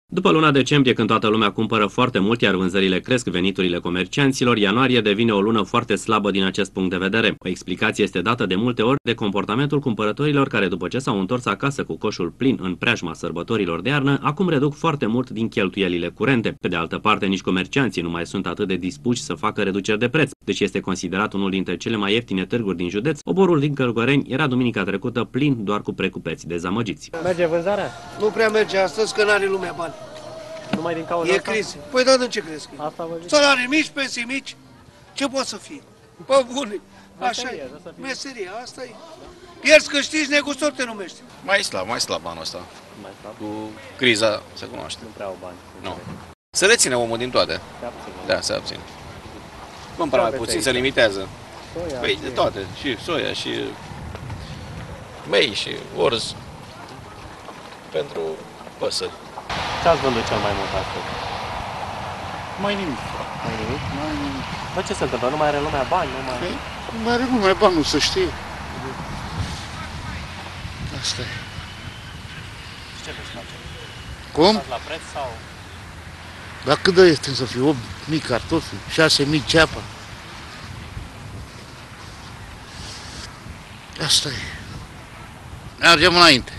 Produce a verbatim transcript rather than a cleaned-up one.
După luna decembrie, când toată lumea cumpără foarte mult, iar vânzările cresc, veniturile comercianților, ianuarie devine o lună foarte slabă din acest punct de vedere. O explicație este dată de multe ori de comportamentul cumpărătorilor care, după ce s-au întors acasă cu coșul plin în preajma sărbătorilor de iarnă, acum reduc foarte mult din cheltuielile curente. Pe de altă parte, nici comercianții nu mai sunt atât de dispuși să facă reduceri de preț, deci este considerat unul dintre cele mai ieftine târguri din județ. Oborul din Cărgoreni era duminica trecută plin doar cu precupeți dezamăgiți. Merge vânzarea? Nu prea merge astăzi, că n-are lumea bani. Numai din cauza E asta? criză. Păi da, de ce crezi că Asta vă zic. salarii mici, pensii mici, ce poate să fie? Pă bune, așa Meserie, e. asta fie. Meseria, asta e. Pierzi câștigi, negustor te numește. Mai slab, mai slab anul ăsta. Mai slab? Cu criza se cunoaște. Nu prea au bani. Nu. Se reține omul din toate. Se abține. Da, se abține. Cumpără mai puțin, se limitează. Soia, Păi de toate, și soia, și mei, și orz. Pentru păsări. Ce ați vândut cel mai mult astăzi? Mai nimic. Mai nimic? Mai nimic. Dar ce se întâmplă? Nu mai are lumea bani? Nu mai... Păi, nu mai are lumea bani, nu se știe. Asta e. Și ce veți face? Cum? Stați la preț sau... Dar cât de ieftin să fie? opt mii cartofi, șase mii ceapa. Asta e. Mergem înainte.